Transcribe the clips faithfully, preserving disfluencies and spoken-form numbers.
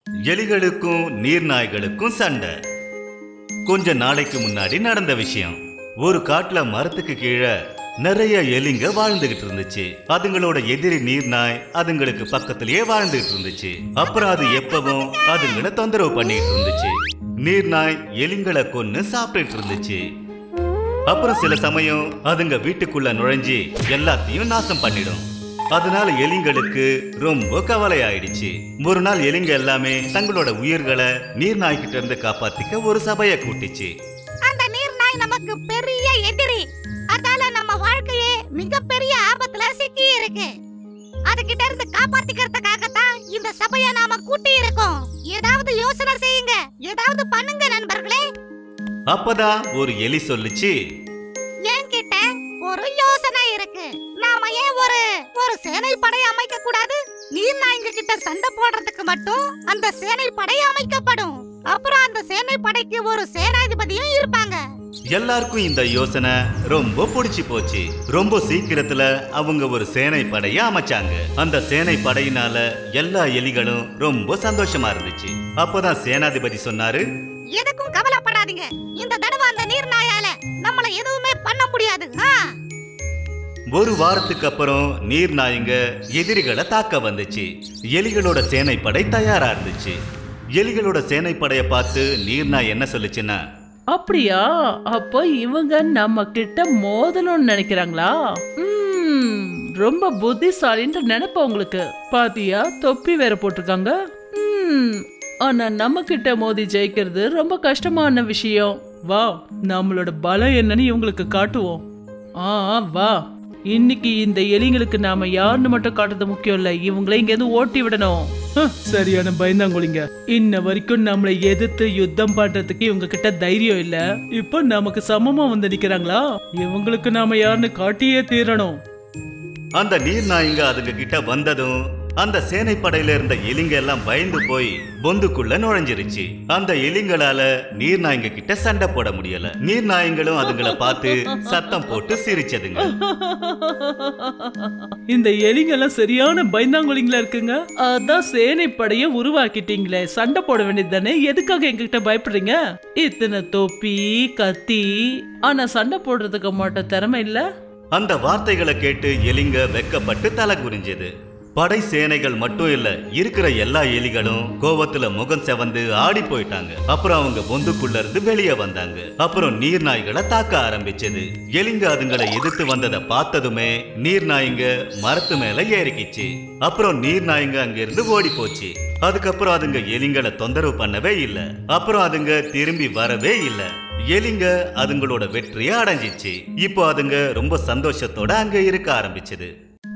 எலிகளுக்கும் நீர்நாய்களுக்கும் சண்டை. கொஞ்ச நாளைக்கு முன்னாடி நடந்த விஷயம். ஒரு காட்டுல மரத்துக்கு கீழே நிறைய எலிங்க வாழ்ந்துகிட்டு இருந்துச்சு. அதுங்களோட எதிரி நீர்நாய் அதுங்களுக்கு பக்கத்திலேயே வாழ்ந்துகிட்டு இருந்துச்சு. அப்புறம் அது எப்பவும் அதுங்களை தொந்தரவு பண்ணிட்டு இருந்துச்சு. நீர்நாய் எலிங்களை கொன்னு சாப்பிட்டுட்டு இருந்துச்சு. அப்புறம் சில சமயம் அதுங்க வீட்டுக்குள்ள நுழைஞ்சி எல்லாத்தையும் நாசம் பண்ணிடும். அதனால எலிங்களுக்கு ரொம்ப கவலை ஆயிடுச்சு. ஒரு நாள் எலிங்க எல்லாமே தங்களோட உயிர்களை நீர்நாய்கிட்ட இருந்து காப்பாத்திக்க ஒரு சபையை கூட்டிச்சு. அந்த நீர்நாய் நமக்கு பெரிய எதிரி. அதால நம்ம வாழ்க்கையே மிகப்பெரிய ஆபத்துல சிக்கி இருக்கு. அதுகிட்ட இருந்து காப்பாத்திக்கிறதுக்காக தான் இந்த சபையை நாம கூட்டி இருக்கோம். ஏதாவது யோசனை செய்யுங்க, ஏதாவது பண்ணுங்க நண்பர்களே. அப்பதான் ஒரு எலி சொல்லுச்சு, என்கிட்ட ஒரு யோசனை இருக்கு. நாம ஏன் ஒரு ஒரு சேனை படை அமைக்க கூடாது? நீர்நாய்ங்க கிட்ட சண்டை போடுறதுக்கு மட்டும் அந்த சேனை படை அமைக்கப்படும். அப்புறம் அந்த சேனை படைக்கு ஒரு சேனாதிபதியும் இருப்பாங்க. எல்லாருக்கும் இந்த யோசனை ரொம்ப பிடிச்சு போச்சு. ரொம்ப சீக்கிரத்துல அவங்க ஒரு சேனை படையை அமைச்சாங்க. அந்த சேனை படையினால எல்லா எலிகளும் ரொம்ப சந்தோஷமா இருந்துச்சு. அப்பதான் சேனாதிபதி சொன்னாரு, எதுக்கும் கவலைப்படாதீங்க. இந்த தடவை அந்த நீர்நாயால நம்மள எதுவுமே பண்ண முடியாது. ஒரு வாரத்துக்கு அப்புறம் நீர்நாய்ங்க எதிரிகளை தாக்க வந்துச்சு. எலிகளோட சேனை படை தயாரா இருந்துச்சு. எலிகளோட சேனை படைய பார்த்து நீர்நாய் என்ன சொல்லுச்சுன்னா, அப்படியா, அப்போ இவங்க நம்ம கிட்ட மோதணும்னு நினைக்கிறாங்களா? ம், ரொம்ப புத்திசாலின்ற நினைப்ப உங்களுக்கு. பாத்தியா, தொப்பி வேற போட்டிருக்காங்க. ம், ஆனா நம்ம கிட்ட மோதி ஜெயிக்கிறது ரொம்ப கஷ்டமான விஷயம். வா, நம்மளோட பலம் என்னன்னு இவங்களுக்கு காட்டுவோம். ஆ வா, இன்னைக்கு இந்த எலிங்களுக்கு நாம யாருன்னு மட்டும் காட்டுறது முக்கியம் இல்ல, இவங்களை இங்க இருந்து ஓட்டி விடணும். சரியான பயந்தாங்கொழிங்க. இன்ன வரைக்கும் நம்மளை எதிர்த்து யுத்தம் பண்றதுக்கு இவங்க கிட்ட தைரியம் இல்ல. இப்போ நமக்கு சமமா வந்து நிக்கிறாங்களா? இவங்களுக்கு நாம யாருன்னு காட்டியே தீரணும். அந்த நீர்நாய்ங்க அதுங்க கிட்ட வந்ததும் அந்த சேனை படையில இருந்த எலிங்க எல்லாம் பயந்து போய் பொந்துக்குள்ள நுழைஞ்சிருச்சு. அந்த எலிங்களால நீர்நாய்ங்க கிட்ட சண்டை போட முடியல. நீர்நாய்ங்களும் அதுங்களை பார்த்து சத்தம் போட்டு சிரிச்சதுங்க. இந்த எலிங்க எல்லாம் சரியான பயந்தாங்கொழிங்களா இருக்குங்க. அதான் சேனை படைய உருவாக்கிட்டீங்களே, சண்டை போட வேண்டியது தானே, எதுக்காக எங்ககிட்ட பயப்படுறீங்க? இத்தனை தொப்பி கத்தி, ஆனா சண்டை போடுறதுக்கு மட்டும் திறமை இல்ல. அந்த வார்த்தைகளை கேட்டு எலிங்க வெக்கப்பட்டு தலை குனிஞ்சது. படை சேனைகள் மட்டும் இல்ல, இருக்கிற எல்லா எலிகளும் கோவத்துல முகம் செவந்து ஆடி போயிட்டாங்க. அப்புறம் அவங்க பொந்துக்குள்ள இருந்து வெளியே வந்தாங்க. அப்புறம் நீர்நாய்களை தாக்க ஆரம்பிச்சது. எலிங்க அதுங்களை எதிர்த்து வந்ததை பார்த்ததுமே நீர்நாய்ங்க மரத்து மேல ஏறிக்கிச்சு. அப்புறம் நீர்நாய்ங்க அங்க இருந்து ஓடி போச்சு. அதுக்கப்புறம் அதுங்க எலிங்களை தொந்தரவு பண்ணவே இல்ல. அப்புறம் அதுங்க திரும்பி வரவே இல்ல. எலிங்க அதுங்களோட வெற்றியை அடைஞ்சிச்சு. இப்போ அதுங்க ரொம்ப சந்தோஷத்தோட அங்க இருக்க ஆரம்பிச்சது.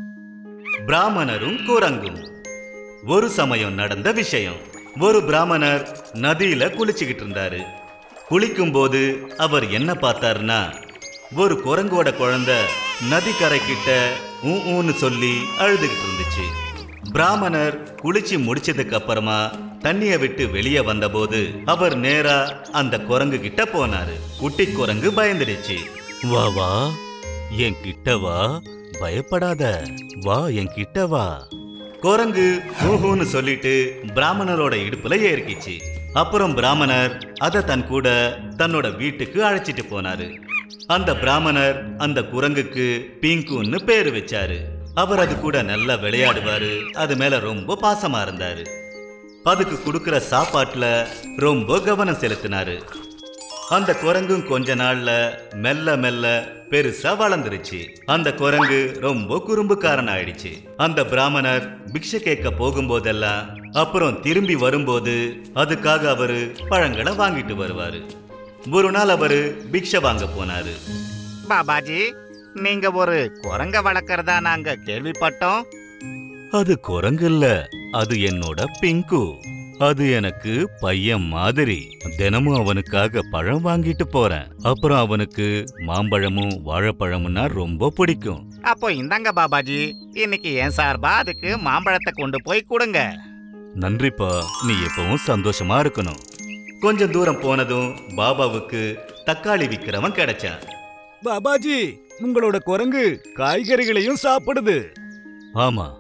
பிராமணரும் குரங்கும். ஒரு சமயம் நடந்த விஷயம். ஒரு பிராமணர் நதியில குளிச்சுக்கிட்டு இருந்தாரு. குளிக்கும் போது அவர் என்ன பார்த்தாருன்னா, ஒரு குரங்கோட குழந்தை நதிக்கரை கிட்ட ஊன்னு சொல்லி அழுதுகிட்டு இருந்துச்சு. பிராமணர் குளிச்சு முடிச்சதுக்கு அப்புறமா தண்ணிய விட்டு வெளியே வந்தபோது அவர் நேரா அந்த குரங்கு கிட்ட போனாரு. குட்டி குரங்கு பயந்துடுச்சு. வா வா, என் கிட்ட வா, பயப்படாத, வா என் கிட்ட வா. குரங்கு ஊன்னு சொல்லிட்டு பிராமணரோட இடுப்புல ஏறிக்கிச்சு. அப்புறம் பிராமணர் அத தன் கூட தன்னோட வீட்டுக்கு அழைச்சிட்டு போனாரு. அந்த பிராமணர் அந்த குரங்குக்கு பிங்குன்னு பேரு வச்சாரு. அவர் அது கூட நல்லா விளையாடுவாரு. அது மேல ரொம்ப பாசமா இருந்தாரு. அதுக்கு கொடுக்கிற சாப்பாட்டுல ரொம்ப கவனம் செலுத்தினாரு. அந்த குரங்கும் கொஞ்ச நாள்ல மெல்ல மெல்ல பெருசா வளர்ந்துருச்சு. அந்த குரங்கு ரொம்ப குறும்புக்காரன் ஆயிடுச்சு. அந்த பிராமணர் பிக்ஷை கேட்க போகும்போதெல்லாம் அப்புறம் திரும்பி வரும்போது அதுக்காக அவரு பழங்களை வாங்கிட்டு வருவாரு. ஒரு நாள் அவரு பிக்ஷை வாங்க போனாரு. பாபாஜி, நீங்க ஒரு குரங்க வளர்க்கறதா நாங்க கேள்விப்பட்டோம். அது குரங்கு இல்ல, அது என்னோட பிங்கு. அது எனக்கு பையன் மாதிரி. தினமும் அவனுக்காக பழம் வாங்கிட்டு போறேன். அப்புறம் அவனுக்கு மாம்பழமும் வாழைப்பழம்னா ரொம்ப பிடிக்கும். அப்போ இந்தாங்க பாபாஜி, இன்னைக்கு என் சார்பா அதுக்கு மாம்பழத்தை கொண்டு போய் கொடுங்க. நன்றிப்பா, நீ எப்பவும் சந்தோஷமா இருக்கணும். கொஞ்சம் தூரம் போனதும் பாபாவுக்கு தக்காளி விக்கிறவன் கிடைச்சான். பாபாஜி, உங்களோட குரங்கு காய்கறிகளையும் சாப்பிடுது. ஆமா,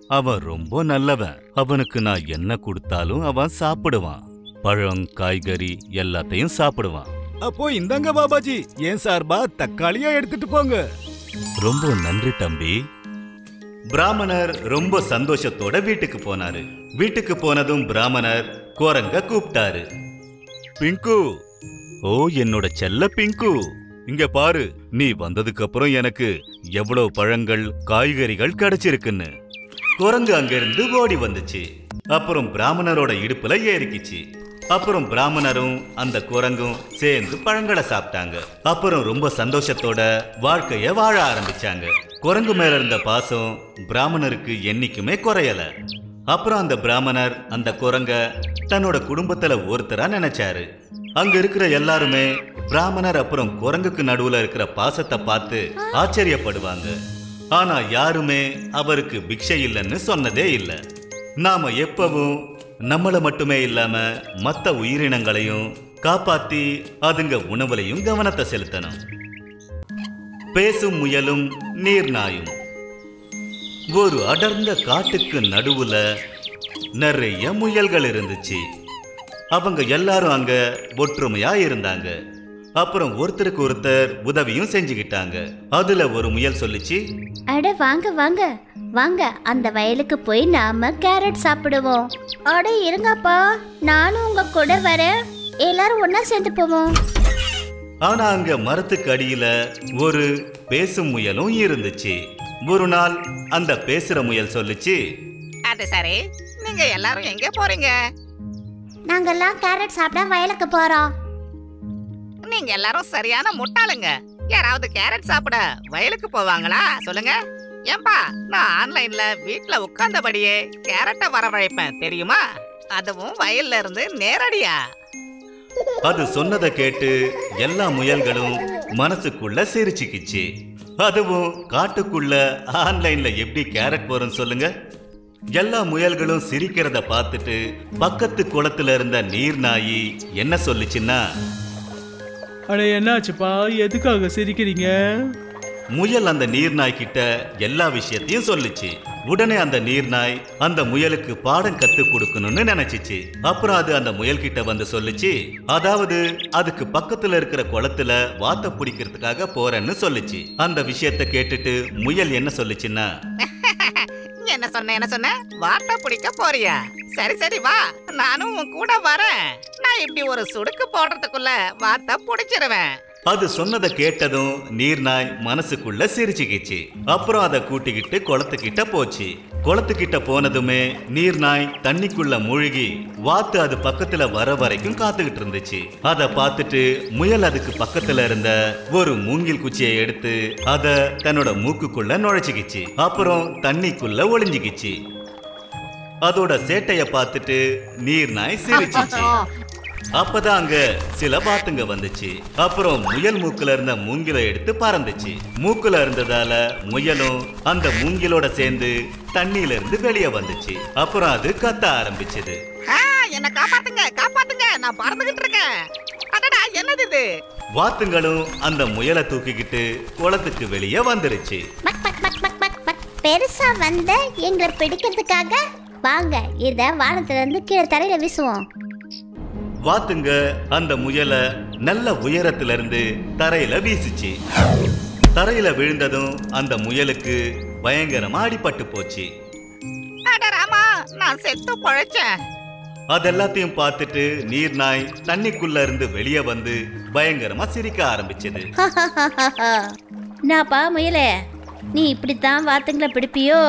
அவன் ரொம்ப நல்லவன். அவனுக்கு நான் என்ன கொடுத்தாலும் அவன் சாப்பிடுவான். பழம், காய்கறி எல்லாத்தையும் சாப்பிடுவான். அப்போ இந்தாங்க பாபாஜி, ஏன் சார்பா தக்காளியா எடுத்துட்டு போங்க. ரொம்ப நன்றி தம்பி. பிராமணர் ரொம்ப சந்தோஷத்தோட வீட்டுக்கு போனாரு. வீட்டுக்கு போனதும் பிராமணர் குரங்க கூப்பிட்டாரு. பிங்கு, ஓ என்னோட செல்ல பிங்கு, இங்க பாரு, நீ வந்ததுக்கு அப்புறம் எனக்கு எவ்வளவு பழங்கள், காய்கறிகள் கிடைச்சிருக்குன்னு. குரங்கு அங்கிருந்து ஓடி வந்துச்சு. அப்புறம் பிராமணரோட இடுப்புல ஏறிக்கிச்சு. அப்புறம் பிராமணரும் அந்த குரங்கும் சேர்ந்து பழங்களை சாப்பிட்டாங்க. அப்புறம் ரொம்ப சந்தோஷத்தோட வாழ்க்கைய வாழ ஆரம்பிச்சாங்க. குரங்கு மேல இருந்த பாசம் பிராமணருக்கு என்னைக்குமே குறையல. அப்புறம் அந்த பிராமணர் அந்த குரங்க தன்னோட குடும்பத்துல ஒருத்தரா நினைச்சாரு. அங்க இருக்கிற எல்லாருமே பிராமணர் அப்புறம் குரங்குக்கு நடுவுல இருக்கிற பாசத்தை பார்த்து ஆச்சரியப்படுவாங்க. ஆனா யாருமே அவருக்கு பிக்ஷை இல்லைன்னு சொன்னதே இல்லை. நாம எப்பவும் நம்மள மட்டுமே இல்லாம மற்ற உயிரினங்களையும் காப்பாத்தி அதுங்க உணவுலையும் கவனத்தை செலுத்தணும். பேசும் முயலும் நீர்நாயும். ஒரு அடர்ந்த காட்டுக்கு நடுவுல நிறைய முயல்கள் இருந்துச்சு. அவங்க எல்லாரும் அங்க ஒற்றுமையா இருந்தாங்க. அப்புறம் ஒருத்தருக்கு ஒருத்தர் உதவியும் செஞ்சுக்கிட்டாங்க. அதுல ஒரு முயல் சொல்லிச்சு, அட வாங்க வாங்க வாங்க, அந்த வயலுக்கு போய் நாம கேரட் சாப்பிடுவோம். அட இருங்கப்பா, நானும் உங்க கூட வரேன், எல்லாரும் ஒன்னா சேர்ந்து போவோம். ஆனா அங்க மரத்துக்கு அடியில ஒரு பேசும் முயலும் இருந்துச்சு. ஒரு நாள் அந்த பேசுற முயல் சொல்லிச்சு, அது சரி, நீங்க எல்லாரும் எங்க போறீங்க? நாங்கெல்லாம் கேரட் சாப்பிட வயலுக்கு போறோம். நீங்க எல்லாரும் சரியான முட்டாளுங்க. யாராவது கேரட் சாப்பிட வயலுக்கு போவாங்களா சொல்லுங்க? ஏன்பா, நான் ஆன்லைன்ல வீட்ல உட்கார்ந்தபடியே கேரட்டை வரவழைப்பேன் தெரியுமா? அதுவும் வயல்ல இருந்து நேரடியா. அது சொன்னதை கேட்டு எல்லா முயல்களும் மனசுக்குள்ள சிரிச்சுக்கிச்சு. அதுவும் காட்டுக்குள்ள ஆன்லைன்ல எப்படி கேரட் வரும் சொல்லுங்க? எல்லா முயல்களும் சிரிக்கிறத பார்த்துட்டு பக்கத்து குளத்துல இருந்த நீர் நாயி என்ன சொல்லுச்சுன்னா, அட என்னாச்சுப்பா, எதுக்காக சிரிக்கிறீங்க? முயல் அந்த நீர்நாய் கிட்ட எல்லா விஷயத்தையும் சொல்லிச்சு. உடனே அந்த நீர்நாய் அந்த முயலுக்கு பாடம் கத்து கொடுக்கணும்னு நினைச்சிச்சு. அப்புறம் அது அந்த முயல் கிட்ட வந்து சொல்லிச்சு, அதாவது அதுக்கு பக்கத்துல இருக்கிற குளத்துல வாத்த பிடிக்கிறதுக்காக போறேன்னு சொல்லிச்சு. அந்த விஷயத்த கேட்டுட்டு முயல் என்ன சொல்லிச்சுன்னா, என்ன சொன்ன என்ன சொன்ன வாட்ட பிடிக்க போறியா? சரி சரி வா, நானும் உன் கூட வரேன். நான் இப்படி ஒரு சுடுக்கு போடுறதுக்குள்ள வாத்த பிடிச்சிருவேன். அது சொன்னதை கேட்டதும் நீர்நாய் மனசுக்குள்ள சிரிச்சுக்கிச்சு. அப்புறம் அதை கூட்டிக்கிட்டு குளத்துக்கிட்ட போச்சு. குளத்துக்கிட்ட போனதுமே நீர்நாய் தண்ணிக்குள்ள மூழ்கி வாத்து அது பக்கத்துல வர வரைக்கும் காத்துக்கிட்டு இருந்துச்சு. அதை பார்த்துட்டு முயல் அதுக்கு பக்கத்துல இருந்த ஒரு மூங்கில் குச்சியை எடுத்து அத தன்னோட மூக்குக்குள்ள நுழைச்சிக்கிச்சு. அப்புறம் தண்ணிக்குள்ள ஒளிஞ்சுக்கிச்சு. அதோட சேட்டைய பார்த்துட்டு நீர்நாய் சிரிச்சிச்சு. அப்பதான் அங்க சில பாத்துங்க வந்துச்சு. அப்புறம் முயல் மூக்குல இருந்த மூங்கில எடுத்து பறந்துச்சு. மூக்குல இருந்ததால முயலும் அந்த மூங்கிலோட சேர்ந்து தண்ணியில இருந்து வெளியே வந்துச்சு. அப்புறம் அது கத்த ஆரம்பிச்சது, என்ன காப்பாத்துங்க காப்பாத்துங்க, நான் பறந்துகிட்டு இருக்கேன். அடடா, என்னது இது? வாத்துங்களும் அந்த முயலை தூக்கிக்கிட்டு குளத்துக்கு வெளியே வந்துருச்சு. பக் பக் பக் பக் பக் பக். பெருசா வந்த எங்களை பிடிக்கிறதுக்காக வாங்க, இத வானத்துல இருந்து கீழே தரையில வீசுவோம். வாத்துங்க அந்த முயலை நல்ல உயரத்துல இருந்து தரையில வீசிச்சு. தரையில விழுந்ததும் அந்த முயலுக்கு பயங்கரமா அடிபட்டு போச்சு. அட ராமா, நான் செத்து பொழைச்சேன். அதெல்லாத்தையும் பார்த்துட்டு நீர்நாய் தண்ணிக்குள்ள இருந்து வெளியே வந்து பயங்கரமா சிரிக்க ஆரம்பிச்சது. நான்ப்பா முயலே, நீ இப்படித்தான் வாத்துங்களை பிடிப்பியோ?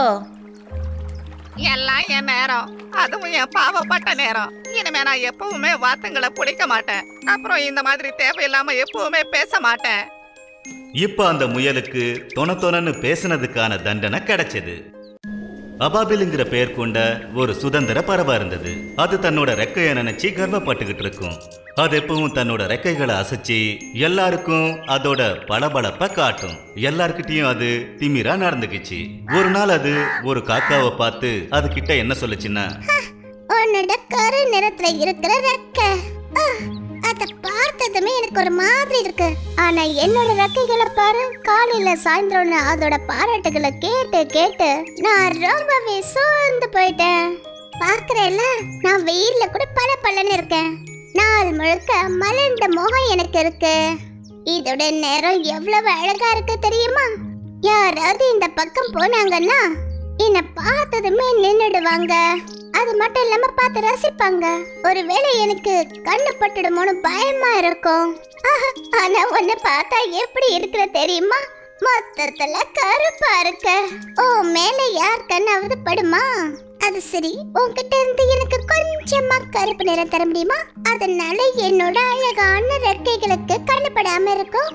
எல்லாம் என் நேரம், அதுவும் என் பாவப்பட்ட நேரம். இனிமே நான் எப்பவுமே வாத்துங்களை பிடிக்க மாட்டேன். அப்புறம் இந்த மாதிரி தேவையில்லாம எப்பவுமே பேச மாட்டேன். இப்ப அந்த முயலுக்கு தொண தொணன்னு பேசினதுக்கான தண்டனை கிடைச்சது. அபாபில்ங்கிற பெயர் கொண்ட ஒரு சுதந்திர பறவை இருந்தது. அது தன்னோட ரெக்கையை நினைச்சு கர்வப்பட்டுக்கிட்டு இருக்கும். அது எப்பவும் தன்னோட ரெக்கைகளை அசைச்சு எல்லாருக்கும் அதோட பளபளப்ப காட்டும். எல்லார்கிட்டயும் அது திமிரா நடந்துக்குச்சு. ஒரு நாள் அது ஒரு காக்காவை பார்த்து அது கிட்ட என்ன சொல்லுச்சுன்னா, உன்னோட கரு நிறத்துல இருக்கிற ரெக்கை, அத அத பார்த்ததுமே எனக்கு ஒரு மாதிரி இருக்கு. ஆனா என்னோட ரெக்கைகளை பாரு, காலையில சாயந்தரம் அதோட பாராட்டுகளை கேட்டு கேட்டு நான் ரொம்பவே சோர்ந்து போயிட்டேன். பார்க்கறேன்ல, நான் வெயில்ல கூட பல பலன்னு இருக்கேன். நாள் முழுக்க மலர்ந்த முகம் எனக்கு இருக்கு. இதோட நேரம் எவ்வளவு அழகா இருக்கு தெரியுமா? யாராவது இந்த பக்கம் போனாங்கன்னா என்ன பார்த்ததுமே நின்னுடுவாங்க. அது மட்டும் இல்லாம பார்த்து ரசிப்பாங்க. ஒருவேளை எனக்கு கண்ணு பட்டுடுமோன்னு பயமா இருக்கும். ஆஹா, ஆனா உன்னை பார்த்தா எப்படி இருக்கிற தெரியுமா? மொத்தத்துல கருப்பா இருக்க. ஓ மேல யார் கண்ணாவது படுமா? அது சரி, உன்கிட்ட இருந்து எனக்கு கொஞ்சமா கருப்பு நிறம் தர முடியுமா? அதனால என்னோட அழகான ரெக்கைகளுக்கு கண்ணுப்படாம இருக்கும்.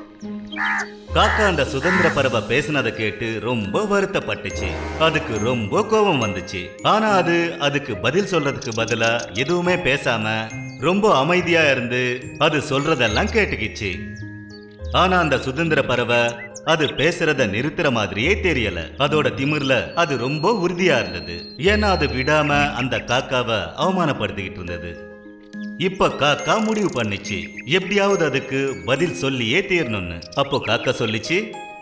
காக்கா அந்த சுதந்திர பறவை பேசினதை கேட்டு ரொம்ப வருத்தப்பட்டுச்சு. அதுக்கு ரொம்ப கோபம் வந்துச்சு. ஆனா அது அதுக்கு பதில் சொல்றதுக்கு பதிலா எதுவுமே பேசாம ரொம்ப அமைதியா இருந்து அது சொல்றதெல்லாம் கேட்டுக்கிச்சு. ஆனா அந்த சுதந்திர பறவை அது பேசுறத நிறுத்துற மாதிரியே தெரியல. அதோட திமிர்ல அது ரொம்ப உறுதியா இருந்தது. ஏன்னா அது விடாம அந்த காக்காவை அவமானப்படுத்திக்கிட்டு இருந்தது. இப்ப காக்கா முடிவு பண்ணிச்சு, எப்படியாவது அதுக்கு பதில் சொல்லியே தீரணும்னு. அப்போ காக்கா சொல்லிச்சு,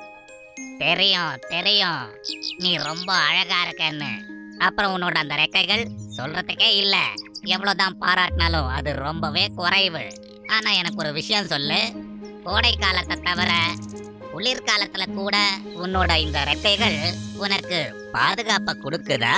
தெரியும் தெரியும் நீ ரொம்ப அழகா இருக்கன்னு. அப்புறம் உன்னோட அந்த ரெக்கைகள் சொல்றதுக்கே இல்ல. எவ்வளவுதான் பாராட்டினாலும் அது ரொம்பவே குறைவு. ஆனா எனக்கு ஒரு விஷயம் சொல்லு, கோடை காலத்தை தவிர குளிர்காலத்துல கூட உன்னோட இந்த ரெக்கைகள் உனக்கு பாதுகாப்ப கொடுக்குதா?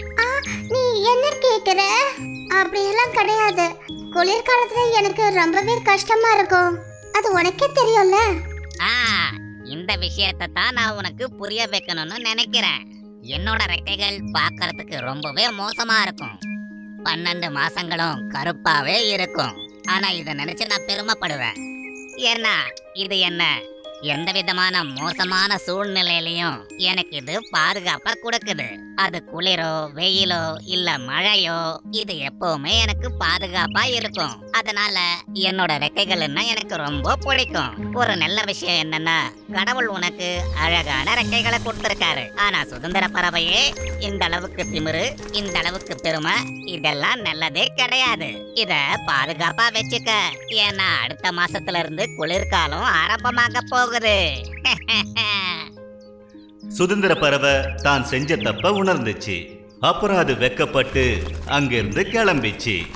நீ என்ன கேக்குற? அப்படியெல்லாம் கிடையாது. குளிர்காலத்துல எனக்கு ரொம்பவே கஷ்டமா இருக்கும். அது உனக்கே தெரியும்ல. ஆ, இந்த விஷயத்தை தான் நான் உனக்கு புரிய வைக்கணும்னு நினைக்கிறேன். என்னோட ரெக்கைகள் பார்க்கறதுக்கு ரொம்பவே மோசமா இருக்கும். பன்னெண்டு மாசங்களும் கருப்பாவே இருக்கும். ஆனா இதை நினைச்சு நான் பெருமைப்படுவேன். ஏன்னா இது என்ன எந்த விதமான மோசமான சூழ்நிலையிலையும் எனக்கு இது பாதுகாப்பா கொடுக்குது. அது குளிரோ வெயிலோ இல்ல மழையோ இது எப்பவுமே எனக்கு பாதுகாப்பா இருக்கும். அதனால என்னோட ரெக்கைகள்னா எனக்கு ரொம்ப பிடிக்கும். ஒரு நல்ல விஷயம் என்னன்னா, கடவுள் உனக்கு அழகான ரெக்கைகளை கொடுத்திருக்காரு. ஆனா சுதந்திர பறவையே இந்த அளவுக்கு திமிரு, இந்த அளவுக்கு பெருமை இதெல்லாம் நல்லதே கிடையாது. இத பாதுகாப்பா வச்சுக்க. ஏன்னா அடுத்த மாசத்துல இருந்து குளிர்காலம் ஆரம்பமாக போகுது. சுதந்திர பறவை தான் செஞ்ச தப்ப உணர்ந்துச்சு. அப்புறம் அது வெக்கப்பட்டு அங்கிருந்து கிளம்பிச்சு.